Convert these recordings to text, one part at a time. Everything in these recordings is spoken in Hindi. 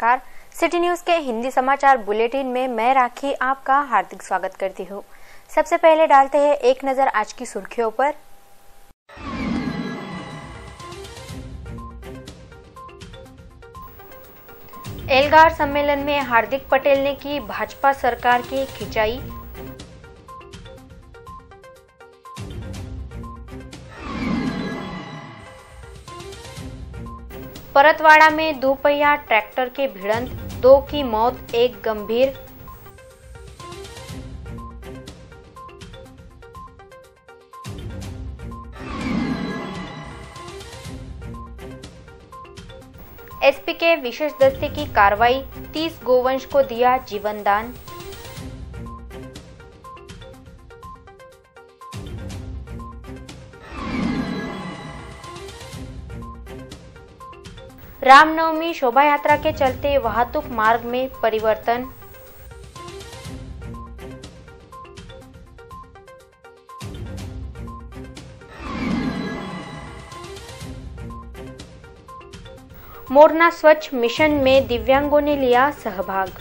नमस्कार। सिटी न्यूज के हिंदी समाचार बुलेटिन में मैं राखी आपका हार्दिक स्वागत करती हूँ। सबसे पहले डालते हैं एक नजर आज की सुर्खियों पर। एल्गार सम्मेलन में हार्दिक पटेल ने की भाजपा सरकार की खिंचाई। परतवाड़ा में दोपहिया ट्रैक्टर के भिड़ंत, 2 की मौत, 1 गंभीर। एसपी के विशेष दस्ते की कार्रवाई, 30 गोवंश को दिया जीवन दान। रामनवमी शोभा यात्रा के चलते वाहतुक मार्ग में परिवर्तन। मोरना स्वच्छ मिशन में दिव्यांगों ने लिया सहभाग।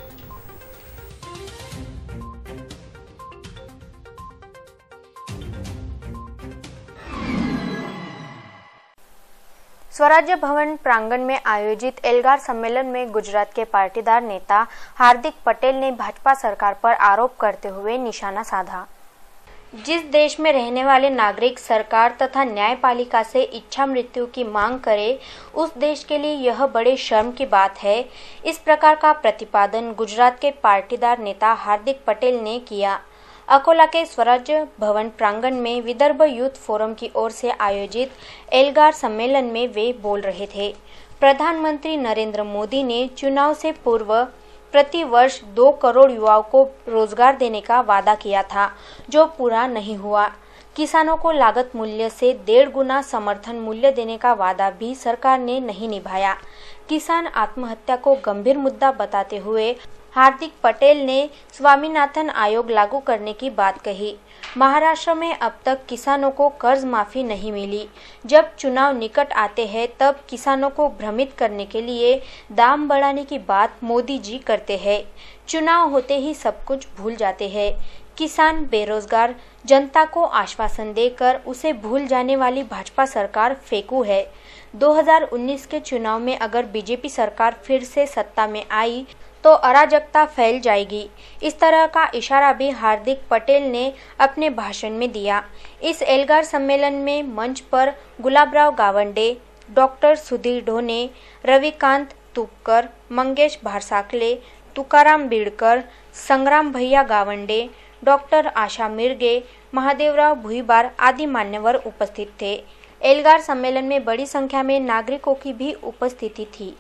स्वराज्य भवन प्रांगण में आयोजित एल्गार सम्मेलन में गुजरात के पाटीदार नेता हार्दिक पटेल ने भाजपा सरकार पर आरोप करते हुए निशाना साधा। जिस देश में रहने वाले नागरिक सरकार तथा न्यायपालिका से इच्छा मृत्यु की मांग करे, उस देश के लिए यह बड़े शर्म की बात है। इस प्रकार का प्रतिपादन गुजरात के पाटीदार नेता हार्दिक पटेल ने किया। अकोला के स्वराज्य भवन प्रांगण में विदर्भ यूथ फोरम की ओर से आयोजित एल्गार सम्मेलन में वे बोल रहे थे। प्रधानमंत्री नरेंद्र मोदी ने चुनाव से पूर्व प्रति वर्ष 2 करोड़ युवाओं को रोजगार देने का वादा किया था, जो पूरा नहीं हुआ। किसानों को लागत मूल्य से 1.5 गुना समर्थन मूल्य देने का वादा भी सरकार ने नहीं निभाया। किसान आत्महत्या को गंभीर मुद्दा बताते हुए हार्दिक पटेल ने स्वामीनाथन आयोग लागू करने की बात कही। महाराष्ट्र में अब तक किसानों को कर्ज माफी नहीं मिली। जब चुनाव निकट आते हैं तब किसानों को भ्रमित करने के लिए दाम बढ़ाने की बात मोदी जी करते हैं। चुनाव होते ही सब कुछ भूल जाते हैं। किसान, बेरोजगार जनता को आश्वासन देकर उसे भूल जाने वाली भाजपा सरकार फेंकू है। 2019 के चुनाव में अगर बीजेपी सरकार फिर से सत्ता में आई तो अराजकता फैल जाएगी। इस तरह का इशारा भी हार्दिक पटेल ने अपने भाषण में दिया। इस एल्गार सम्मेलन में मंच पर गुलाबराव गावंडे, डॉक्टर सुधीर ढोने, रविकांत तुपकर, मंगेश भारसाकले, तुकाराम बीड़कर, संग्राम भैया गावंडे, डॉक्टर आशा मिर्गे, महादेवराव भुईबार आदि मान्यवर उपस्थित थे। एल्गार सम्मेलन में बड़ी संख्या में नागरिकों की भी उपस्थिति थी।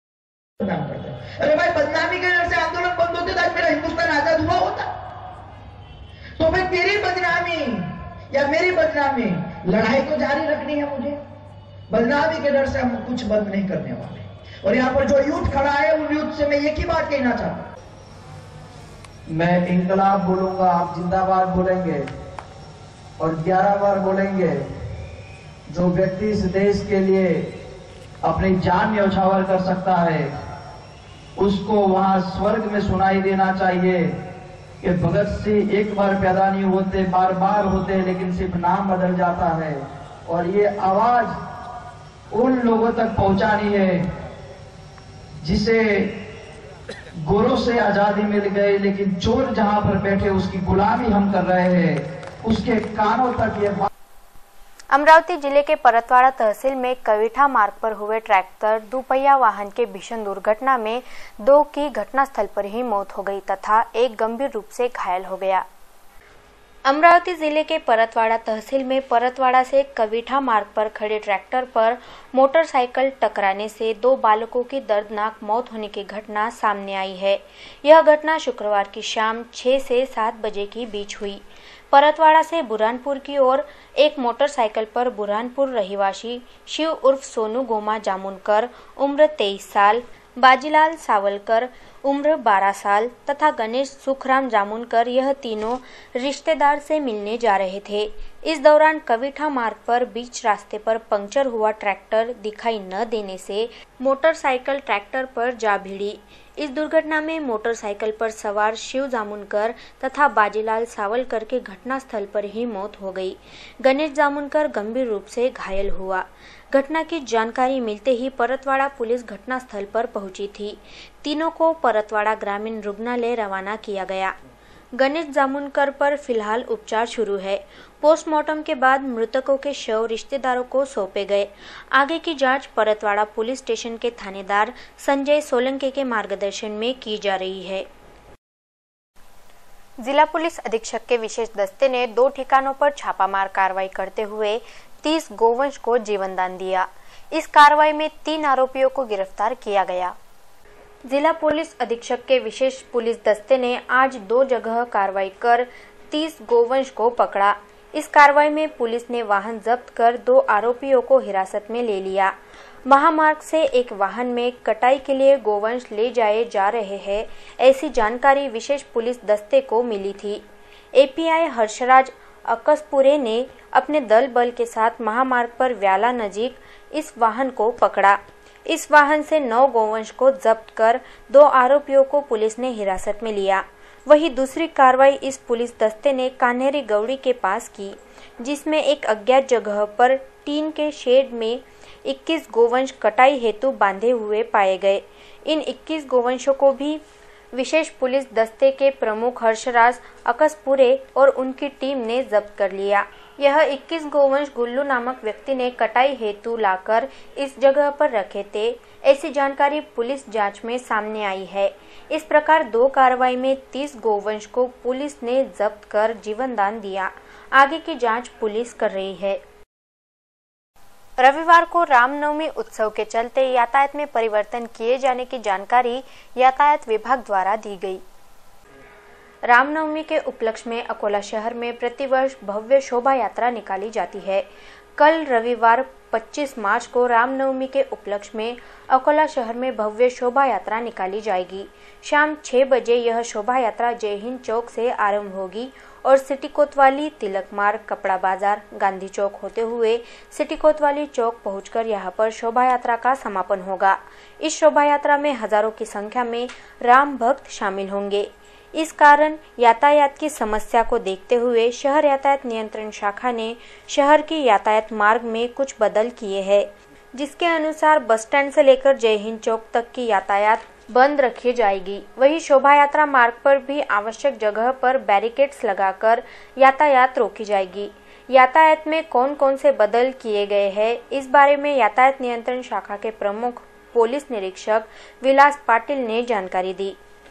अरे भाई, बदनामी के डर से आंदोलन बंद होते तो आज मेरा हिंदुस्तान आजाद हुआ होता। तो भाई तेरी बदनामी या मेरी बदनामी, लड़ाई तो जारी रखनी है मुझे। बदनामी के डर से हम कुछ बंद नहीं करने वाले। और यहाँ पर जो यूथ खड़ा है, उन यूथ से मैं एक ही बात कहना चाहता हूं। मैं इंकलाब बोलूंगा, आप जिंदाबाद बोलेंगे और 11 बार बोलेंगे। जो व्यक्ति इस देश के लिए अपनी जान न्यौछावर कर सकता है, उसको वहां स्वर्ग में सुनाई देना चाहिए कि भगत सिंह एक बार पैदा नहीं होते, बार बार होते, लेकिन सिर्फ नाम बदल जाता है। और ये आवाज उन लोगों तक पहुंचानी है जिसे गोरों से आजादी मिल गई, लेकिन चोर जहां पर बैठे उसकी गुलामी हम कर रहे हैं, उसके कानों तक ये। अमरावती जिले के परतवाड़ा तहसील में कविठा मार्ग पर हुए ट्रैक्टर दोपहिया वाहन के भीषण दुर्घटना में 2 की घटनास्थल पर ही मौत हो गई तथा 1 गंभीर रूप से घायल हो गया। अमरावती जिले के परतवाड़ा तहसील में परतवाड़ा से कविठा मार्ग पर खड़े ट्रैक्टर पर मोटरसाइकिल टकराने से 2 बालकों की दर्दनाक मौत होने की घटना सामने आई है। यह घटना शुक्रवार की शाम 6 से 7 बजे के बीच हुई। परतवाड़ा से बुरहानपुर की ओर एक मोटरसाइकिल पर बुरहानपुर रहिवासी शिव उर्फ सोनू गोमा जामुनकर, उम्र 23 साल, बाजीलाल सावलकर उम्र 12 साल तथा गणेश सुखराम जामुनकर, यह तीनों रिश्तेदार से मिलने जा रहे थे। इस दौरान कविठा मार्ग पर बीच रास्ते पर पंक्चर हुआ ट्रैक्टर दिखाई न देने से मोटरसाइकिल ट्रैक्टर पर जा भिड़ी। इस दुर्घटना में मोटरसाइकिल पर सवार शिव जामुनकर तथा बाजीलाल सावलकर के घटनास्थल पर ही मौत हो गई। गणेश जामुनकर गंभीर रूप से घायल हुआ। घटना की जानकारी मिलते ही परतवाड़ा पुलिस घटनास्थल पर पहुंची थी। तीनों को परतवाड़ा ग्रामीण रुग्णालय रवाना किया गया। गणेश जामुनकर पर फिलहाल उपचार शुरू है। पोस्टमार्टम के बाद मृतकों के शव रिश्तेदारों को सौंपे गए। आगे की जांच परतवाड़ा पुलिस स्टेशन के थानेदार संजय सोलंकी के मार्गदर्शन में की जा रही है। जिला पुलिस अधीक्षक के विशेष दस्ते ने 2 ठिकानों पर छापामार कार्रवाई करते हुए 30 गोवंश को जीवन दान दिया। इस कार्रवाई में 3 आरोपियों को गिरफ्तार किया गया। जिला पुलिस अधीक्षक के विशेष पुलिस दस्ते ने आज 2 जगह कार्रवाई कर 30 गोवंश को पकड़ा। इस कार्रवाई में पुलिस ने वाहन जब्त कर 2 आरोपियों को हिरासत में ले लिया। महामार्ग से एक वाहन में कटाई के लिए गोवंश ले जाए जा रहे हैं, ऐसी जानकारी विशेष पुलिस दस्ते को मिली थी। एपीआई हर्षराज अकसपुरे ने अपने दल बल के साथ महामार्ग पर व्याला नजीक इस वाहन को पकड़ा। इस वाहन से 9 गोवंश को जब्त कर 2 आरोपियों को पुलिस ने हिरासत में लिया। वहीं दूसरी कार्रवाई इस पुलिस दस्ते ने कान्हेरी गौड़ी के पास की, जिसमें एक अज्ञात जगह पर टीन के शेड में 21 गोवंश कटाई हेतु बांधे हुए पाए गए। इन 21 गोवंशों को भी विशेष पुलिस दस्ते के प्रमुख हर्षराज अकसपुरे और उनकी टीम ने जब्त कर लिया। यह 21 गोवंश गुल्लू नामक व्यक्ति ने कटाई हेतु लाकर इस जगह पर रखे थे, ऐसी जानकारी पुलिस जांच में सामने आई है। इस प्रकार 2 कार्रवाई में 30 गोवंश को पुलिस ने जब्त कर जीवन दान दिया। आगे की जांच पुलिस कर रही है। रविवार को रामनवमी उत्सव के चलते यातायात में परिवर्तन किए जाने की जानकारी यातायात विभाग द्वारा दी गई। रामनवमी के उपलक्ष्य में अकोला शहर में प्रतिवर्ष भव्य शोभा यात्रा निकाली जाती है। कल रविवार 25 मार्च को रामनवमी के उपलक्ष्य में अकोला शहर में भव्य शोभा यात्रा निकाली जाएगी। शाम 6 बजे यह शोभा यात्रा जय हिंद चौक से आरंभ होगी और सिटी कोतवाली, तिलक मार्ग, कपड़ा बाजार, गांधी चौक होते हुए सिटी कोतवाली चौक पहुंचकर यहां पर शोभा यात्रा का समापन होगा। इस शोभा यात्रा में हजारों की संख्या में राम भक्त शामिल होंगे। इस कारण यातायात की समस्या को देखते हुए शहर यातायात नियंत्रण शाखा ने शहर की यातायात मार्ग में कुछ बदल किए हैं, जिसके अनुसार बस स्टैंड से लेकर जय हिंद चौक तक की यातायात बंद रखी जाएगी। वहीं शोभा यात्रा मार्ग पर भी आवश्यक जगह पर बैरिकेड्स लगाकर यातायात रोकी जाएगी। यातायात में कौन कौन से बदल किए गए हैं, इस बारे में यातायात नियंत्रण शाखा के प्रमुख पोलीस निरीक्षक विलास पाटील ने जानकारी दी।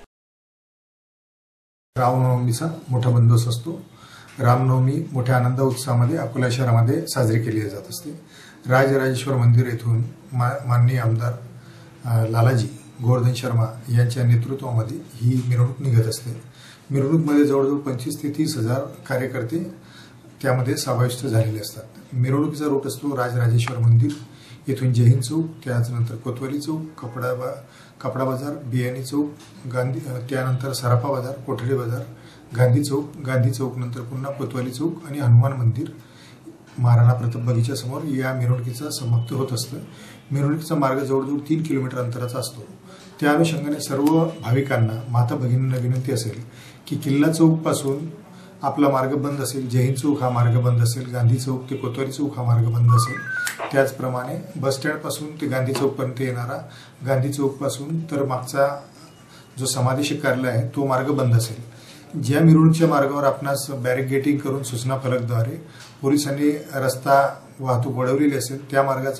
रामनवमीचा मोठा बंदोबस्त असतो। रामनवमी मोठ्या आनंद उत्साहामध्ये अकोला शहरामध्ये साजरी केली जात असते। राजराजेश्वर मंदिर येथून माननीय आमदार लालाजी गोवर्धन शर्मा यांच्या नेतृत्वामध्ये ही मिरवणूक निघत असते। मिरवणूकमध्ये जवळजवळ 25 ते 30 हजार कार्यकर्ते त्यामध्ये समाविष्ट झालेले असतात। मिरवणुकीचा रूट असतो राजराजेश्वर मंदिर येथून जय हिंद चौक, त्यानंतर कोतवाली चौक, कपडा बाजार, बियाणी चौक, गांधी, त्यानंतर सराफा बाजार, कोठडी बाजार, गांधी चौक नंतर पुन्हा कोतवाली चौक आणि हनुमान मंदिर, महाराणा प्रताप बगीच्या समोर या मिरवणुकीचा समाप्त होत असतं। मिरवणुकीचा मार्ग जवळजवळ 3 किलोमीटर अंतराचा असतो। त्या अनुषंगाने सर्व भाविकांना, माता भगिनींना विनंती असेल की किल्ला चौक पासून आपला मार्ग बंद असेल, जय हिंद चौक हा मार्ग बंद असेल, गांधी चौक ते कोतवाली चौक हा मार्ग बंद असेल। त्याचप्रमाणे बस स्टँड पासून ते गांधी चौक पर्यंत येणारा गांधी चौक पासून तर मागचा जो समादेशिक कार्यालय आहे तो मार्ग बंद असेल। ज्या मिरवणुकीच्या मार्गावर आपणास बॅरिकेडिंग करून सूचना फलकद्वारे पोलिसांनी रस्ता वाहतूक वळवलेली असेल त्या मार्गाचा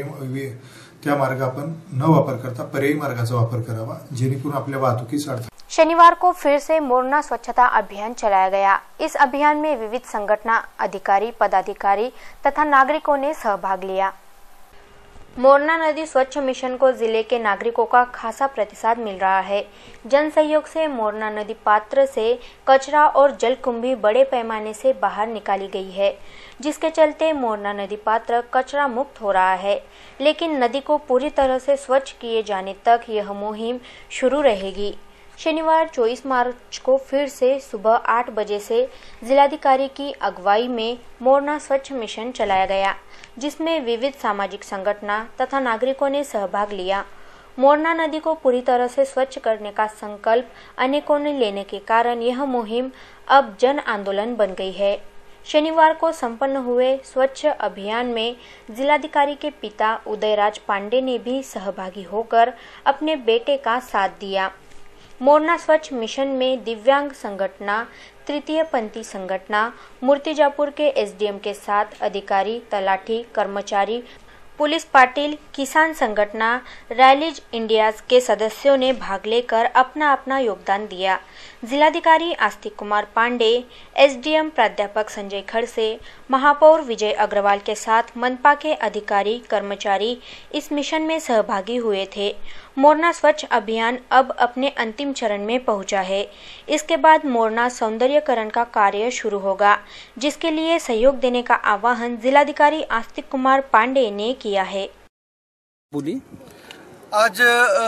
आपण न वापर करता पर्यायी मार्गाचा वापर करावा, जेणेकरून आपल्या वाहतुकीस अडथळा। शनिवार को फिर से मोरना स्वच्छता अभियान चलाया गया। इस अभियान में विविध संगठन, अधिकारी, पदाधिकारी तथा नागरिकों ने सहभाग लिया। मोरना नदी स्वच्छ मिशन को जिले के नागरिकों का खासा प्रतिसाद मिल रहा है। जन सहयोग से मोरना नदी पात्र से कचरा और जलकुंभी बड़े पैमाने से बाहर निकाली गई है, जिसके चलते मोरना नदी पात्र कचरा मुक्त हो रहा है। लेकिन नदी को पूरी तरह से स्वच्छ किए जाने तक यह मुहिम शुरू रहेगी। शनिवार 24 मार्च को फिर से सुबह 8 बजे से जिलाधिकारी की अगुवाई में मोरना स्वच्छ मिशन चलाया गया, जिसमें विविध सामाजिक संगठनों तथा नागरिकों ने सहभाग लिया। मोरना नदी को पूरी तरह से स्वच्छ करने का संकल्प अनेकों ने लेने के कारण यह मुहिम अब जन आंदोलन बन गई है। शनिवार को संपन्न हुए स्वच्छ अभियान में जिलाधिकारी के पिता उदयराज पांडे ने भी सहभागी होकर अपने बेटे का साथ दिया। मोरना स्वच्छ मिशन में दिव्यांग संगठना, तृतीय पंथी संगठना, मूर्तिजापुर के एसडीएम के साथ अधिकारी, तलाठी, कर्मचारी, पुलिस पाटिल, किसान संगठना, रैलीज इंडिया के सदस्यों ने भाग लेकर अपना अपना योगदान दिया। जिलाधिकारी आस्तिक कुमार पांडे, एसडीएम प्राध्यापक संजय खड़से, महापौर विजय अग्रवाल के साथ मनपा के अधिकारी, कर्मचारी इस मिशन में सहभागी हुए थे। मोरना स्वच्छ अभियान अब अपने अंतिम चरण में पहुंचा है। इसके बाद मोरना सौंदर्यकरण का कार्य शुरू होगा, जिसके लिए सहयोग देने का आह्वान जिलाधिकारी आस्तिक कुमार पांडे ने किया है। बोली आज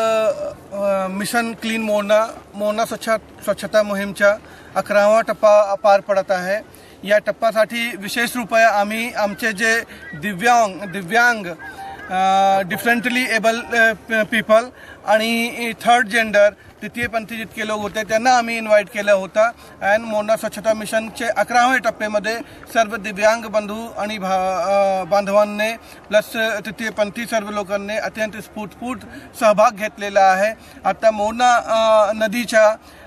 मिशन क्लीन मोरना स्वच्छता मोहीमचा 11वा टप्पा पार पडत आहे। या टप्प्यासाठी विशेष रुपये आम्ही आमचे जे दिव्यांग डिफरंटली एबल पीपल आणि थर्ड जेंडर तृतीय पंथी जितके लोक होते त्यांना आम्ही इन्व्हाइट केलं होतं। अँड मोरना स्वच्छता मिशनचे 11व्या टप्प्यामध्ये सर्व दिव्यांग बंधू आणि बांधवांनी प्लस तृतीय पंथी सर्व लोकांनी अत्यंत स्फूर्तपूर्त सहभाग घेतलेला आहे। आता मोरना नदीच्या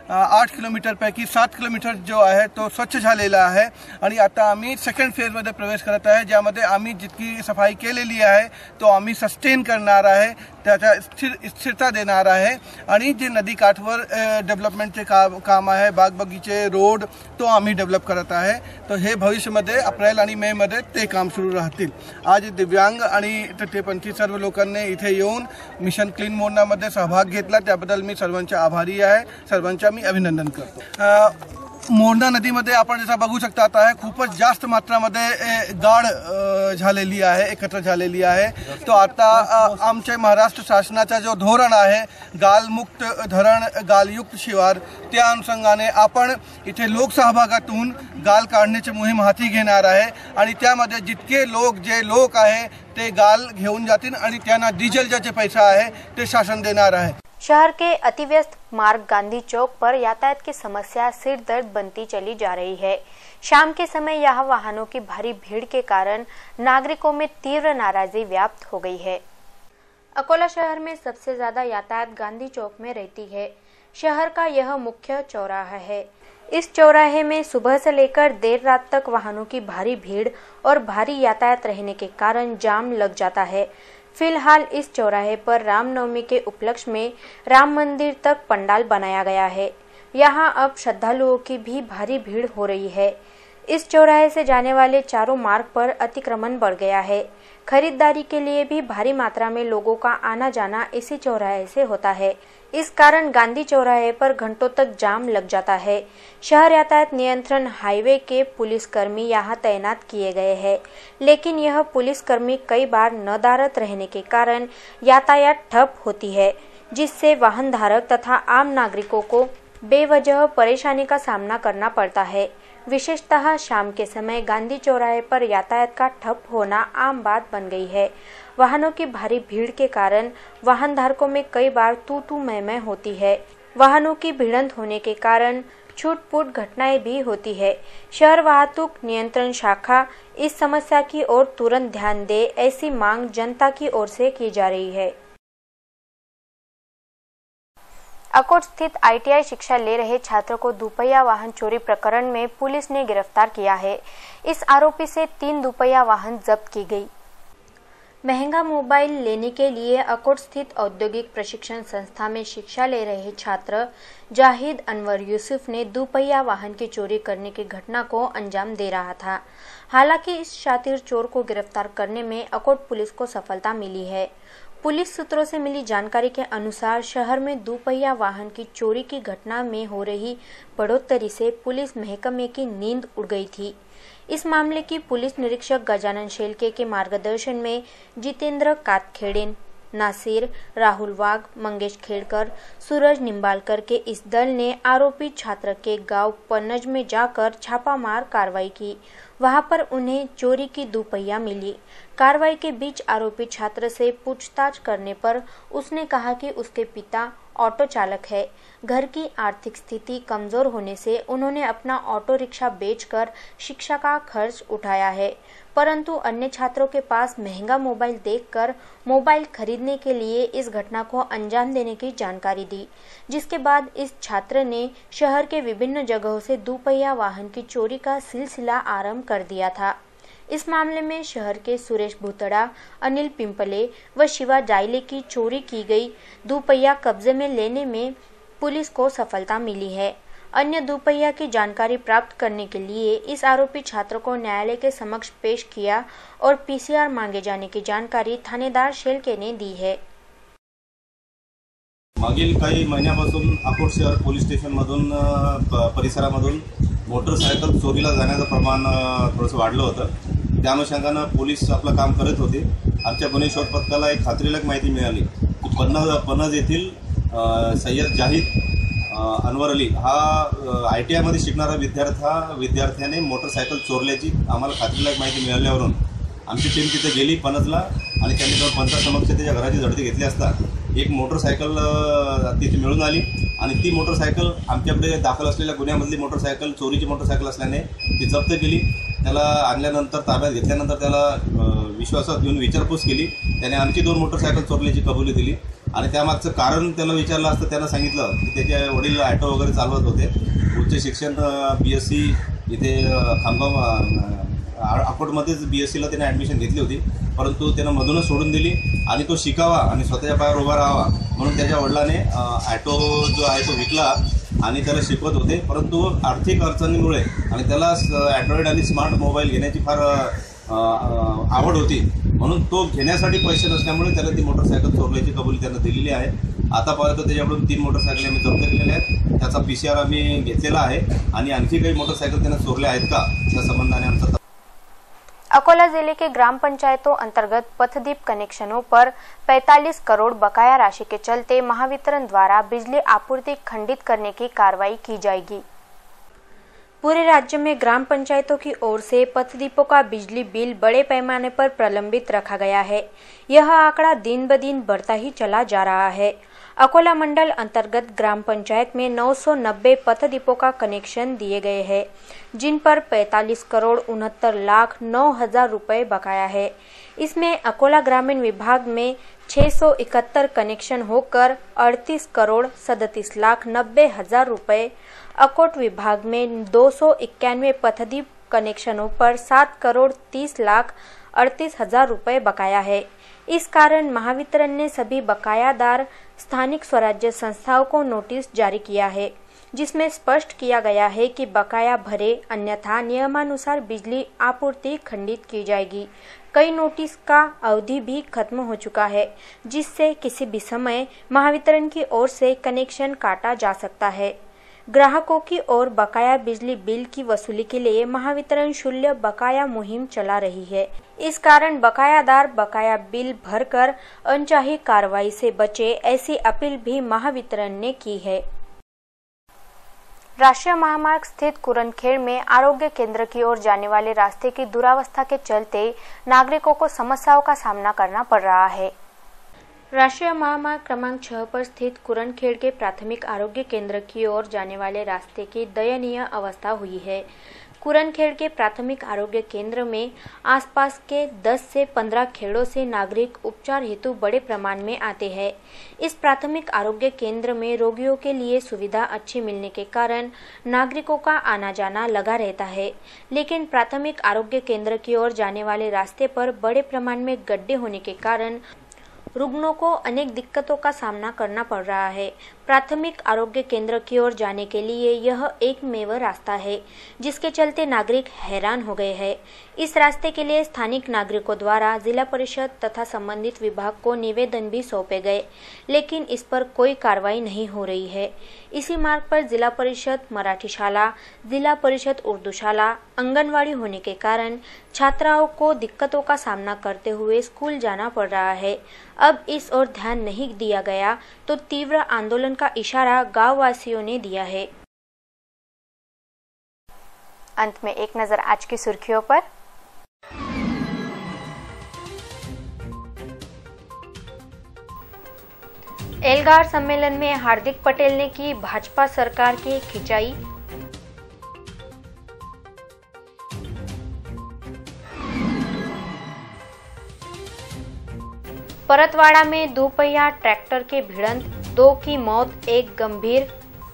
8 किलोमीटर पैकी 7 किलोमीटर जो आहे तो स्वच्छ झालेला आहे आणि आता आम्ही सेकंड फेज मध्ये प्रवेश करत आहे, ज्यामध्ये आम्ही जितकी सफाई केलेली आहे तो आम्ही सस्टेन करणार आहे, त्याच्या स्थिरता देणार आहे आणि जे नदी काठवर डेव्हलपमेंटचे काम आहे, बाग बगीचे, रोड तो आम्ही डेव्हलप करत आहे। तो हे भविष्यामध्ये अप्रैल आणि मे मध्ये ते काम सुरू राहतील। आज दिव्यांग आणि तृतीयपंथी सर्व लोकांनी इथे येऊन मिशन क्लीन मोरना मध्ये सहभाग घेतला, त्याबद्दल मी सर्वांचे आभारी आहे। सर्वांचे मी अभिनंदन करतो। मोरना नदीमध्ये आपण जसं बघू शकता आता खूपच जास्त मात्रामध्ये गाळ झालेली आहे, एकत्र झालेली आहे। तो आता आमच्या महाराष्ट्र शासनाचा जो धोरण आहे गालमुक्त धरण गालयुक्त शिवार, त्या अनुषंगाने आपण इथे लोकसहभागातून गाल काढण्याची मोहीम हाती घेणार आहे आणि त्यामध्ये जितके लोक आहे ते गाल घेऊन जातील आणि त्यांना डिझेलचे जे पैसा आहे ते शासन देणार आहे। शहर के अतिव्यस्त मार्ग गांधी चौक पर यातायात की समस्या सिर दर्द बनती चली जा रही है। शाम के समय यहाँ वाहनों की भारी भीड़ के कारण नागरिकों में तीव्र नाराजगी व्याप्त हो गई है। अकोला शहर में सबसे ज्यादा यातायात गांधी चौक में रहती है। शहर का यह मुख्य चौराहा है। इस चौराहे में सुबह से लेकर देर रात तक वाहनों की भारी भीड़ और भारी यातायात रहने के कारण जाम लग जाता है। फिलहाल इस चौराहे पर रामनवमी के उपलक्ष्य में राम मंदिर तक पंडाल बनाया गया है। यहाँ अब श्रद्धालुओं की भी भारी भीड़ हो रही है। इस चौराहे से जाने वाले चारों मार्ग पर अतिक्रमण बढ़ गया है। खरीदारी के लिए भी भारी मात्रा में लोगों का आना जाना इसी चौराहे से होता है। इस कारण गांधी चौराहे पर घंटों तक जाम लग जाता है। शहर यातायात नियंत्रण हाईवे के पुलिसकर्मी यहाँ तैनात किए गए हैं, लेकिन यह पुलिसकर्मी कई बार नदारद रहने के कारण यातायात ठप होती है, जिससे वाहन धारक तथा आम नागरिकों को बेवजह परेशानी का सामना करना पड़ता है। विशेषतः शाम के समय गांधी चौराहे पर यातायात का ठप होना आम बात बन गई है। वाहनों की भारी भीड़ के कारण वाहन धारकों में कई बार तू मैं होती है। वाहनों की भिड़ंत होने के कारण छूट-फूट घटनाएं भी होती है। शहर वाहतूक नियंत्रण शाखा इस समस्या की ओर तुरंत ध्यान दे, ऐसी मांग जनता की ओर से की जा रही है। अकोट स्थित आईटीआई शिक्षा ले रहे छात्र को दुपहिया वाहन चोरी प्रकरण में पुलिस ने गिरफ्तार किया है। इस आरोपी से 3 दुपहिया वाहन जब्त की गई। महंगा मोबाइल लेने के लिए अकोट स्थित औद्योगिक प्रशिक्षण संस्था में शिक्षा ले रहे छात्र जाहिद अनवर यूसुफ ने दुपहिया वाहन की चोरी करने की घटना को अंजाम दे रहा था। हालांकि इस शातिर चोर को गिरफ्तार करने में अकोट पुलिस को सफलता मिली है। पुलिस सूत्रों से मिली जानकारी के अनुसार शहर में दोपहिया वाहन की चोरी की घटना में हो रही बढ़ोतरी से पुलिस महकमे की नींद उड़ गई थी। इस मामले की पुलिस निरीक्षक गजानन शेलके के मार्गदर्शन में जितेंद्र कातखेड़े, नासिर, राहुल वाघ, मंगेश खेड़कर, सूरज निम्बालकर के इस दल ने आरोपी छात्र के गांव पन्नज में जाकर छापामार कार्रवाई की। वहां पर उन्हें चोरी की दोपहिया मिली। कार्रवाई के बीच आरोपी छात्र से पूछताछ करने पर उसने कहा कि उसके पिता ऑटो चालक है। घर की आर्थिक स्थिति कमजोर होने से उन्होंने अपना ऑटो रिक्शा बेचकर शिक्षा का खर्च उठाया है, परंतु अन्य छात्रों के पास महंगा मोबाइल देखकर मोबाइल खरीदने के लिए इस घटना को अंजाम देने की जानकारी दी, जिसके बाद इस छात्र ने शहर के विभिन्न जगहों से दोपहिया वाहन की चोरी का सिलसिला आरंभ कर दिया था। इस मामले में शहर के सुरेश भूतड़ा, अनिल पिंपले व शिवा जाइले की चोरी की गई दोपहिया कब्जे में लेने में पुलिस को सफलता मिली है। अन्य दोपहिया की जानकारी प्राप्त करने के लिए इस आरोपी छात्र को न्यायालय के समक्ष पेश किया और पीसीआर मांगे जाने की जानकारी थानेदार शेलके ने दी है। मागील काही महिन्यापासून अकोट शहर पोलीस स्टेशनमधून परिसरामधून मोटरसायकल चोरीला जाण्याचं प्रमाण थोडंसं वाढलं होतं। त्या अनुषंगानं पोलीस आपलं काम करत होते। आमच्या गुन्हे शोध पथकाला एक खात्रीलायक माहिती मिळाली की पन्नज येथील सय्यद जाहिद अनवर अली हा ITI मध्ये शिकणारा विद्यार्थ्याने मोटरसायकल चोरल्याची आम्हाला खात्रीलायक माहिती मिळाल्यावरून आमची टीम तिथे गेली पन्नजला आणि त्यांनी जवळ पंचासमक्ष त्याच्या घराची झडती घेतली असता एक मोटरसायकल तिथे मिळून आली आणि ती मोटरसायकल आमच्याकडे दाखल असलेल्या गुन्ह्यामधली मोटरसायकल चोरीची मोटरसायकल असल्याने ती जप्त केली। त्याला आणल्यानंतर ताब्यात घेतल्यानंतर त्याला विश्वासात घेऊन विचारपूस केली। त्याने आणखी 2 मोटरसायकल चोरल्याची कबुली दिली आणि त्यामागचं कारण त्याला विचारलं असतं त्यानं सांगितलं की त्याचे वडील ऑटो वगैरे चालवत होते। उच्च शिक्षण BSc इथे खामगाव अकोटमध्येच BScला त्याने ॲडमिशन घेतली होती, परंतु त्यानं मधूनच सोडून दिली आणि तो शिकावा आणि स्वतःच्या पायावर उभा राहावा म्हणून त्याच्या वडिलांने ऑटो जो आहे तो विकला आणि त्याला शिकवत होते। परंतु आर्थिक अडचणीमुळे आणि त्याला अँड्रॉइड आणि स्मार्ट मोबाईल घेण्याची फार आवड होती, म्हणून तो घेण्यासाठी पैसे नसल्यामुळे त्याला ती मोटरसायकल चोरल्याची कबुली त्यानं दिलेली आहे। आतापर्यंत त्याच्याकडून 3 मोटरसायकल आम्ही जप्त केलेल्या आहेत। त्याचा PCR आम्ही घेतलेला आहे आणि आणखी काही मोटरसायकल त्यानं चोरल्या आहेत का त्या संबंधाने आमचा। अकोला जिले के ग्राम पंचायतों अंतर्गत पथदीप कनेक्शनों पर 45 करोड़ बकाया राशि के चलते महावितरण द्वारा बिजली आपूर्ति खंडित करने की कार्रवाई की जाएगी। पूरे राज्य में ग्राम पंचायतों की ओर से पथदीपों का बिजली बिल बड़े पैमाने पर प्रलंबित रखा गया है। यह आंकड़ा दिन ब दिन बढ़ता ही चला जा रहा है। अकोला मंडल अंतर्गत ग्राम पंचायत में 990 पथदीपों का कनेक्शन दिए गए हैं, जिन पर 45 करोड़ 69,09,000 रुपए बकाया है। इसमें अकोला ग्रामीण विभाग में 671 कनेक्शन होकर 38 करोड़ 37,90,000 रुपए, अकोट विभाग में 291 पथदीप कनेक्शनों पर 7 करोड़ 30,38,000 रुपए बकाया है। इस कारण महावितरण ने सभी बकायादार स्थानिक स्वराज्य संस्थाओं को नोटिस जारी किया है, जिसमें स्पष्ट किया गया है कि बकाया भरे अन्यथा नियमानुसार बिजली आपूर्ति खंडित की जाएगी। कई नोटिस का अवधि भी खत्म हो चुका है, जिससे किसी भी समय महावितरण की ओर से कनेक्शन काटा जा सकता है। ग्राहकों की ओर बकाया बिजली बिल की वसूली के लिए महावितरण शून्य बकाया मुहिम चला रही है। इस कारण बकायादार बकाया बिल भरकर अनचाही कार्रवाई से बचे, ऐसी अपील भी महावितरण ने की है। राष्ट्रीय महामार्ग स्थित कुरनखेड़ में आरोग्य केंद्र की ओर जाने वाले रास्ते की दुरावस्था के चलते नागरिकों को समस्याओं का सामना करना पड़ रहा है। राष्ट्रीय महामार्ग क्रमांक 6 पर स्थित कुरनखेड़ के प्राथमिक आरोग्य केंद्र की ओर जाने वाले रास्ते की दयनीय अवस्था हुई है। कुरनखेड़ के प्राथमिक आरोग्य केंद्र में आसपास के 10 से 15 खेड़ों से नागरिक उपचार हेतु बड़े प्रमाण में आते हैं। इस प्राथमिक आरोग्य केंद्र में रोगियों के लिए सुविधा अच्छी मिलने के कारण नागरिकों का आना जाना लगा रहता है, लेकिन प्राथमिक आरोग्य केंद्र की ओर जाने वाले रास्ते पर बड़े प्रमाण में गड्ढे होने के कारण रुग्णों को अनेक दिक्कतों का सामना करना पड़ रहा है। प्राथमिक आरोग्य केंद्र की ओर जाने के लिए यह एकमेव रास्ता है, जिसके चलते नागरिक हैरान हो गए हैं। इस रास्ते के लिए स्थानिक नागरिकों द्वारा जिला परिषद तथा संबंधित विभाग को निवेदन भी सौंपे गए, लेकिन इस पर कोई कार्रवाई नहीं हो रही है। इसी मार्ग पर जिला परिषद मराठी शाला, जिला परिषद उर्दू शाला, आंगनवाड़ी होने के कारण छात्राओं को दिक्कतों का सामना करते हुए स्कूल जाना पड़ रहा है। अब इस ओर ध्यान नहीं दिया गया तो तीव्र आंदोलन का इशारा गांव वासियों ने दिया है। अंत में एक नजर आज की सुर्खियों पर। एल्गार सम्मेलन में हार्दिक पटेल ने की भाजपा सरकार की खिंचाई। परतवाड़ा में दोपहिया ट्रैक्टर के भिड़ंत, 2 की मौत, 1 गंभीर।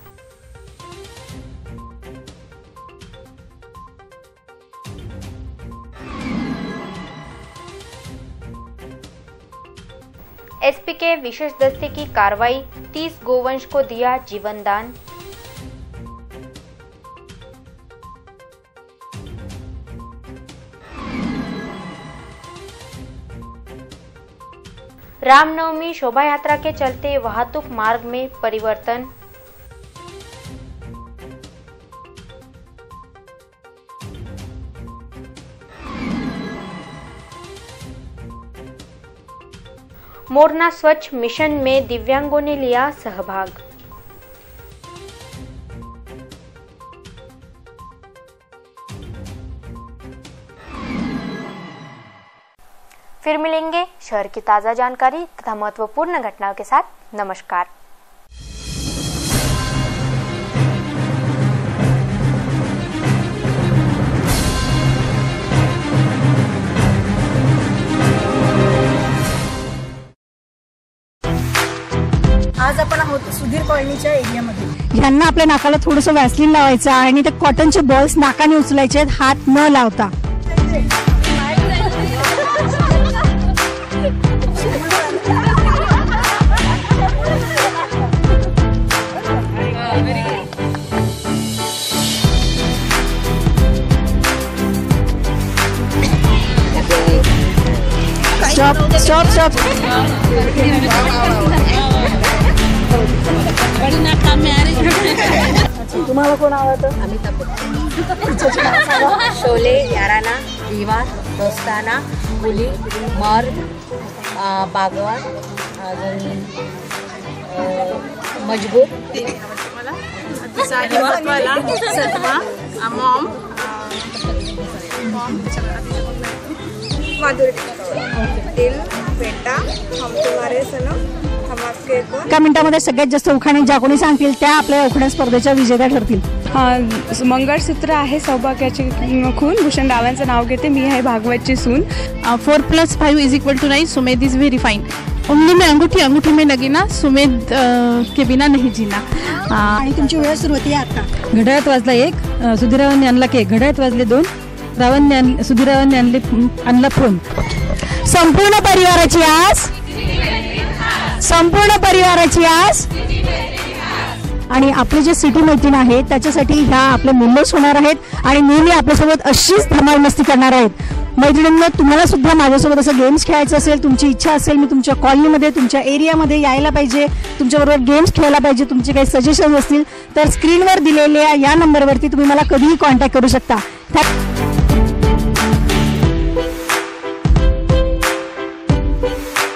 एसपी के विशेष दस्ते की कार्रवाई, 30 गोवंश को दिया जीवन दान। रामनवमी शोभा यात्रा के चलते वाहतुक मार्ग में परिवर्तन। मोरना स्वच्छ मिशन में दिव्यांगों ने लिया सहभाग। फिर मिलेंगे शहर की ताजा जानकारी तथा महत्वपूर्ण घटनाओं के साथ। नमस्कार। आज आपण आहोत सुधीर कॉलनीच्या एरियामध्ये। यांना आपल्या नाकाला थोडंसं वॅसलीन लावायचं आणि ते कॉटनचे बॉल्स नाकाने उचलायचे, हात न लावता। Stop stop stop. तुम्हाला कोण आवडतं? अमिताभ शोले, याराना, दीवार, दोस्ताना, कुली, मर्द, बागवान, अजून मजबूर, सदमा, मॉम, माधुरी, दिल, बेटा, हम तुम्हारे सनम, हम आपके कौन। एका मिनिटामध्ये सगळ्यात जास्त उखाणे ज्या कोणी सांगतील त्या आपल्या उखाणे स्पर्धेच्या विजेत्या ठरतील। मंगळसूत्र आहे सौभाग्याची खून, भूषण रावांचं नाव घेते, मी आहे भागवतची सून। 4+5 = 9, सुमेध इज व्हेरी फाइन। उंगली में अंगूठी, अंगूठी में नगीना, सुमेध के बिना नहीं जीना। आणि तुमची वेळ सुरू होती आता। घड्याळात वाजला 1, सुधीररावांनी आणला केक। घड्याळात वाजले 2, सुधीररावांनी आणला फोन। संपूर्ण परिवाराची आस, संपूर्ण परिवाराची आस। आणि आपले जे सिटी मैत्रीण आहे त्याच्यासाठी ह्या आपले मुंबईस होणार आहेत आणि नेहमी आपल्यासोबत अशीच धमाल मस्ती करणार आहेत। मैत्रिणींनो, तुम्हाला सुद्धा माझ्यासोबत असं गेम्स खेळायचं असेल, तुमची इच्छा असेल, मी तुमच्या कॉलनीमध्ये, तुमच्या एरियामध्ये यायला पाहिजे, तुमच्याबरोबर गेम्स खेळायला पाहिजे, तुमचे काही सजेशन असतील तर स्क्रीनवर दिलेल्या या नंबरवरती तुम्ही मला कधीही कॉन्टॅक्ट करू शकता।